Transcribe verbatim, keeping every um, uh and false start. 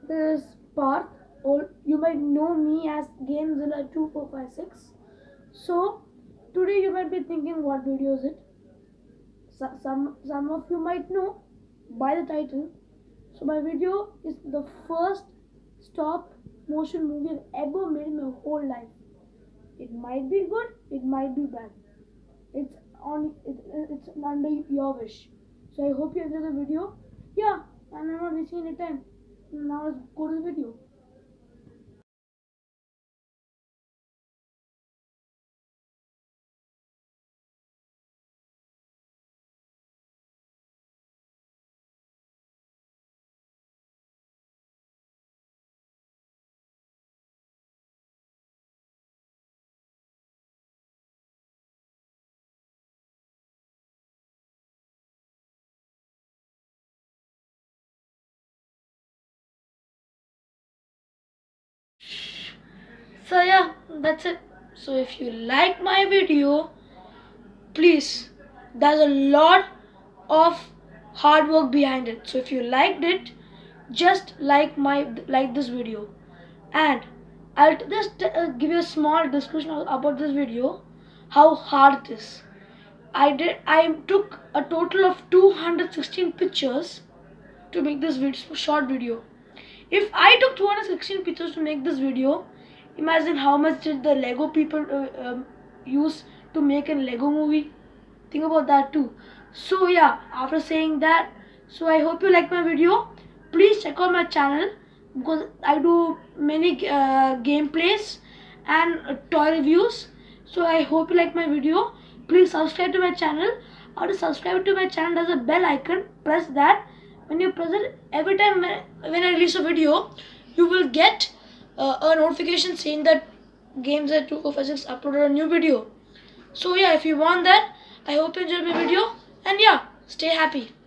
this is Parth, or you might know me as Gamezilla two four five six. So today you might be thinking, what video is it? So, some some of you might know by the title. So my video is the first stop motion movie I've ever made in my whole life. It might be good, it might be bad. It's on it, it's under your wish. So I hope you enjoy the video. Yeah, and I'm not wasting any time. Now let's go to the video. So yeah, that's it. So if you like my video, please, there's a lot of hard work behind it. So if you liked it, just like my like this video, and I'll just uh, give you a small description about this video, how hard it is. I did. I took a total of two hundred sixteen pictures to make this video, short video. If I took two hundred sixteen pictures to make this video, imagine how much did the Lego people uh, um, use to make a Lego movie. Think about that too. So yeah, after saying that, so I hope you like my video. Please check out my channel because I do many uh, gameplays and uh, toy reviews. So I hope you like my video. Please subscribe to my channel. Or to subscribe to my channel, there's a bell icon. Press that. When you press it, every time when, when I release a video, you will get uh, a notification saying that Gamezilla two four five six uploaded a new video. So yeah, if you want that, I hope you enjoyed my video, and yeah, stay happy.